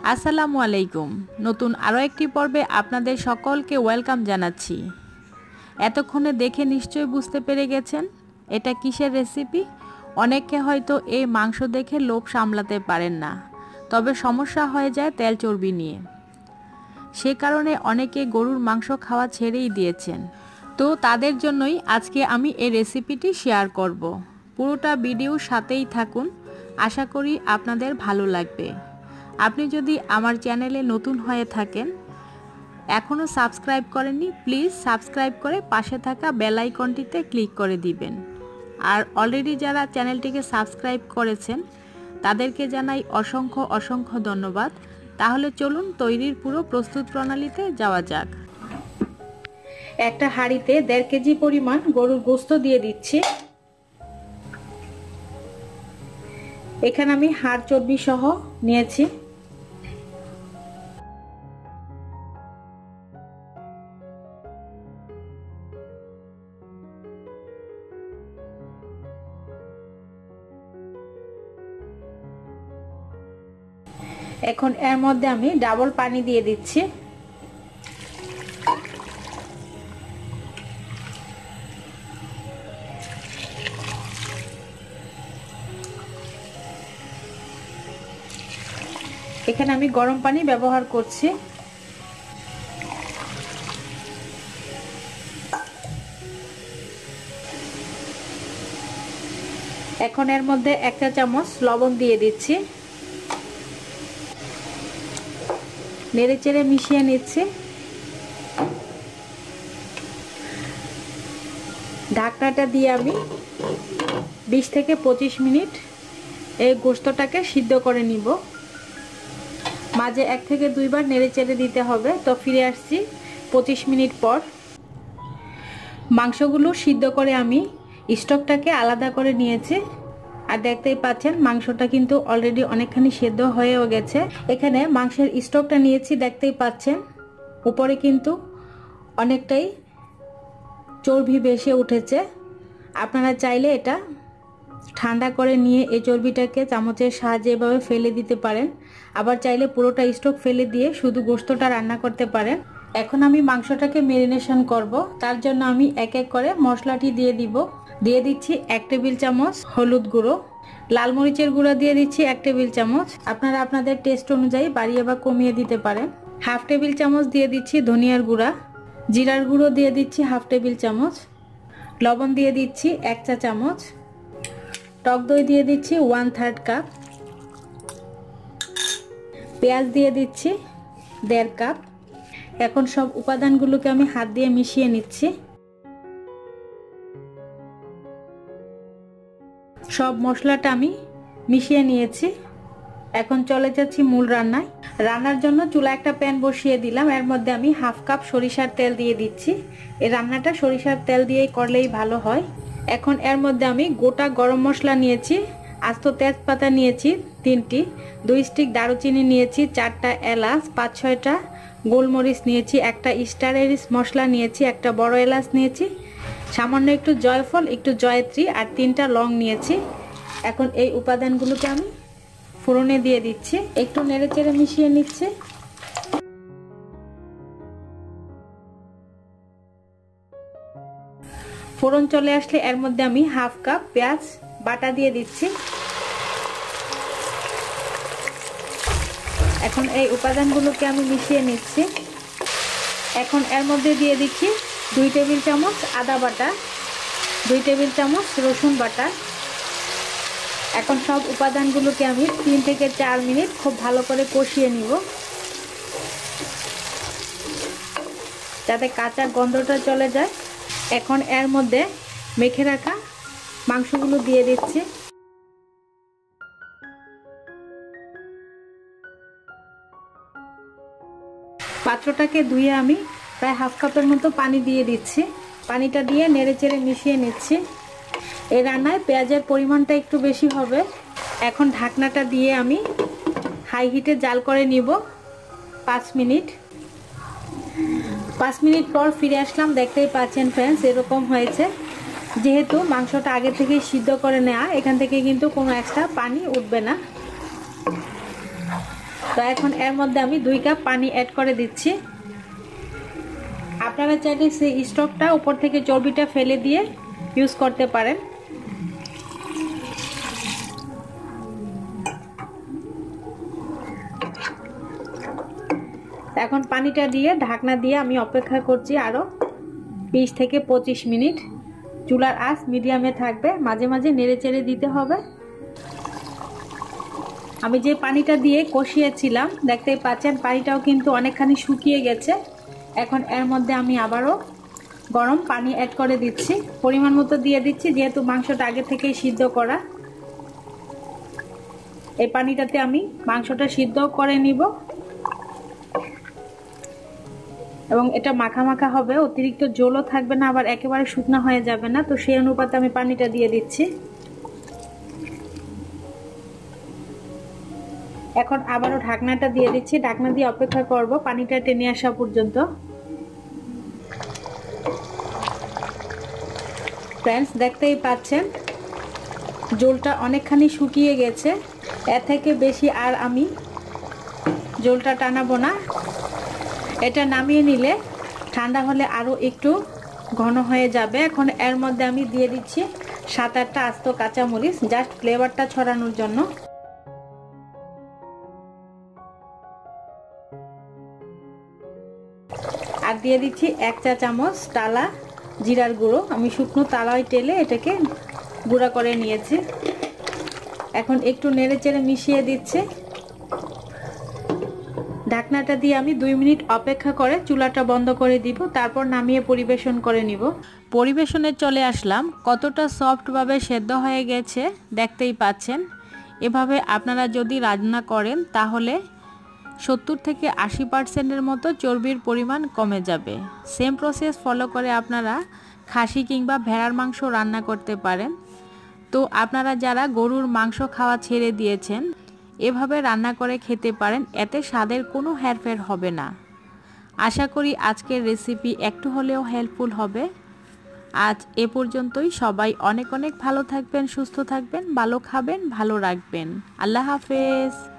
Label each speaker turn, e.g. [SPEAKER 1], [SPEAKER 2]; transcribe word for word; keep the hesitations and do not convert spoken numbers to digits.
[SPEAKER 1] আসসালামু আলাইকুম। নতুন আরও একটি পর্বে আপনাদের সকলকে ওয়েলকাম জানাচ্ছি। এতক্ষণে দেখে নিশ্চয়ই বুঝতে পেরে গেছেন এটা কিসের রেসিপি। অনেকে হয়তো এই মাংস দেখে লোভ সামলাতে পারেন না, তবে সমস্যা হয়ে যায় তেল চর্বি নিয়ে। সে কারণে অনেকে গরুর মাংস খাওয়া ছেড়েই দিয়েছেন। তো তাদের জন্যই আজকে আমি এই রেসিপিটি শেয়ার করব। পুরোটা ভিডিওর সাথেই থাকুন, আশা করি আপনাদের ভালো লাগবে। আপনি যদি আমার চ্যানেলে নতুন হয়ে থাকেন, এখনও সাবস্ক্রাইব করেননি, প্লিজ সাবস্ক্রাইব করে পাশে থাকা বেল আইকনটিতে ক্লিক করে দিবেন। আর অলরেডি যারা চ্যানেলটিকে সাবস্ক্রাইব করেছেন তাদেরকে জানাই অসংখ্য অসংখ্য ধন্যবাদ। তাহলে চলুন তৈরির পুরো প্রস্তুত প্রণালীতে যাওয়া যাক। একটা হাঁড়িতে দেড় কেজি পরিমাণ গরুর গোস্ত দিয়ে দিচ্ছি। এখানে আমি হাড় চর্বি সহ নিয়েছি। এখন এর মধ্যে আমি ডাবল পানি দিয়ে দিচ্ছি। এখানে আমি গরম পানি ব্যবহার করছি। এখন এর মধ্যে এক চা চামচ লবণ দিয়ে দিচ্ছি, নেড়ে চেড়ে মিশিয়ে নিচ্ছি। ঢাকনাটা দিয়ে আমি বিশ থেকে পঁচিশ মিনিট এই গোশতটাকে সিদ্ধ করে নিব। মাঝে এক থেকে দুইবার নেড়ে চেড়ে দিতে হবে। তো ফিরে আসছি পঁচিশ মিনিট পর। মাংসগুলো সিদ্ধ করে আমি স্টকটাকে আলাদা করে নিয়েছি। আর দেখতেই পাচ্ছেন মাংসটা কিন্তু অলরেডি অনেকখানি সেদ্ধ হয়েও গেছে। এখানে মাংসের স্টকটা নিয়েছি, দেখতেই পাচ্ছেন উপরে কিন্তু অনেকটাই চর্বি বেশি উঠেছে। আপনারা চাইলে এটা ঠান্ডা করে নিয়ে এই চর্বিটাকে চামচের সাহায্যে এভাবে ফেলে দিতে পারেন, আবার চাইলে পুরোটা স্টক ফেলে দিয়ে শুধু গোশতটা রান্না করতে পারেন। এখন আমি মাংসটাকে ম্যারিনেশন করব। তার জন্য আমি এক এক করে মশলাটি দিয়ে দিব। দিয়ে দিচ্ছি এক টেবিল চামচ হলুদ গুঁড়ো, লাল মরিচের গুঁড়া দিয়ে দিচ্ছি এক টেবিল চামচ। আপনারা আপনাদের টেস্ট অনুযায়ী বাড়িয়ে বা কমিয়ে দিতে পারেন। হাফ টেবিল চামচ দিয়ে দিচ্ছি ধনিয়ার গুঁড়া, জিরার গুঁড়ো দিয়ে দিচ্ছি হাফ টেবিল চামচ, লবণ দিয়ে দিচ্ছি এক চা চামচ, টক দই দিয়ে দিচ্ছি ওয়ান থার্ড কাপ, পেঁয়াজ দিয়ে দিচ্ছি দেড় কাপ। এখন সব উপাদানগুলোকে আমি হাত দিয়ে মিশিয়ে নিচ্ছি। সব মশলাটা আমি মিশিয়ে নিয়েছি। এখন চলে যাচ্ছি মূল রান্নায়। রান্নার জন্য চুলা একটা প্যান বসিয়ে দিলাম। এর মধ্যে আমি হাফ কাপ সরিষার তেল দিয়ে দিচ্ছি। এই রান্নাটা সরিষার তেল দিয়েই করলেই ভালো হয়। এখন এর মধ্যে আমি গোটা গরম মশলা নিয়েছি, আস্ত তেজপাতা নিয়েছি তিনটি, দুই স্টিক দারুচিনি নিয়েছি, চারটা এলাচ, পাঁচ ছয়টা গোলমরিচ নিয়েছি, একটা স্টার এরিস মশলা নিয়েছি, একটা বড় এলাচ নিয়েছি, সামান্য একটু জয়ফল, একটু জয়ত্রী আর তিনটা লং নিয়েছি। এখন এই উপাদানগুলোকে আমি ফোড়নে দিয়ে দিচ্ছি, একটু নেড়ে চেড়ে মিশিয়ে নিচ্ছি। ফোড়ন চলে আসলে এর মধ্যে আমি হাফ কাপ পেঁয়াজ বাটা দিয়ে দিচ্ছি। এখন এই উপাদানগুলোকে আমি মিশিয়ে নিচ্ছি। এখন এর মধ্যে দিয়ে দিচ্ছি দুই টেবিল চামচ আদা বাটা, দুই টেবিল চামচ রসুন বাটা। এখন সব উপাদানগুলোকে আমি তিন থেকে চার মিনিট খুব ভালো করে কষিয়ে নিব, যাতে কাঁচা গন্ধটা চলে যায়। এখন এর মধ্যে মেখে রাখা মাংসগুলো দিয়ে দিচ্ছি। পাত্রটাকে ধুয়ে আমি প্রায় হাফ কাপের মতো পানি দিয়ে দিচ্ছি। পানিটা দিয়ে নেড়ে চেড়ে মিশিয়ে নিচ্ছি। এই রান্নায় পেঁয়াজের পরিমাণটা একটু বেশি হবে। এখন ঢাকনাটা দিয়ে আমি হাই হিটে জাল করে নিব পাঁচ মিনিট। পাঁচ মিনিট পর ফিরে আসলাম। দেখতেই পাচ্ছেন ফ্রেন্ডস, এরকম হয়েছে। যেহেতু মাংসটা আগে থেকে সিদ্ধ করে নেওয়া, এখান থেকে কিন্তু কোনো এক্সট্রা পানি উঠবে না। তো এখন এর মধ্যে আমি দুই কাপ পানি অ্যাড করে দিচ্ছি। আপনারা চাইলে সেই স্টকটা উপর থেকে চর্বিটা ফেলে দিয়ে ইউজ করতে পারেন। এখন পানিটা দিয়ে ঢাকনা দিয়ে আমি অপেক্ষা করছি আরও বিশ থেকে পঁচিশ মিনিট। চুলার আঁচ মিডিয়ামে থাকবে, মাঝে মাঝে নেড়ে চেড়ে দিতে হবে। আমি যে পানিটা দিয়ে কষিয়েছিলাম দেখতেই পাচ্ছেন পানিটাও কিন্তু অনেকখানি শুকিয়ে গেছে। এখন এর মধ্যে আমি আবারও গরম পানি অ্যাড করে দিচ্ছি, পরিমাণ মতো দিয়ে দিচ্ছি, যেহেতু মাংসটা আগে থেকেই সিদ্ধ করা। এই পানিটাতে আমি মাংসটা সিদ্ধ করে নিব এবং এটা মাখা মাখা হবে, অতিরিক্ত ঝোলও থাকবে না, আবার একেবারে শুকনো হয়ে যাবে না। তো সেই অনুপাতে আমি পানিটা দিয়ে দিচ্ছি। এখন আবারও ঢাকনাটা দিয়ে দিচ্ছি, ঢাকনা দিয়ে অপেক্ষা করব পানিটা টেনে আসা পর্যন্ত। ফ্রেন্ডস, দেখতেই পাচ্ছেন ঝোলটা অনেকখানি শুকিয়ে গেছে। এর থেকে বেশি আর আমি ঝোলটা টানাবো না। এটা নামিয়ে নিলে ঠান্ডা হলে আরও একটু ঘন হয়ে যাবে। এখন এর মধ্যে আমি দিয়ে দিচ্ছি সাত আটটা আস্ত কাঁচামরিচ, জাস্ট ফ্লেভারটা ছড়ানোর জন্য। আর দিয়ে দিচ্ছি এক চা চামচ টালা জিরার গুঁড়ো। আমি শুকনো তালায় টেলে এটাকে গুঁড়া করে নিয়েছি। এখন একটু নেড়ে চেড়ে মিশিয়ে দিচ্ছি। ঢাকনাটা দিয়ে আমি দুই মিনিট অপেক্ষা করে চুলাটা বন্ধ করে দিব, তারপর নামিয়ে পরিবেশন করে নিব। পরিবেশনে চলে আসলাম, কতটা সফটভাবে সেদ্ধ হয়ে গেছে দেখতেই পাচ্ছেন। এভাবে আপনারা যদি রান্না করেন তাহলে সত্তর থেকে আশি পার্সেন্টের মতো চর্বির পরিমাণ কমে যাবে। সেম প্রসেস ফলো করে আপনারা খাসি কিংবা ভেড়ার মাংস রান্না করতে পারেন। তো আপনারা যারা গরুর মাংস খাওয়া ছেড়ে দিয়েছেন এভাবে রান্না করে খেতে পারেন, এতে স্বাদের কোনো হেরফের হবে না। আশা করি আজকের রেসিপি একটু হলেও হেল্পফুল হবে। আজ এ পর্যন্তই। সবাই অনেক অনেক ভালো থাকবেন, সুস্থ থাকবেন, ভালো খাবেন, ভালো রাখবেন। আল্লাহ হাফেজ।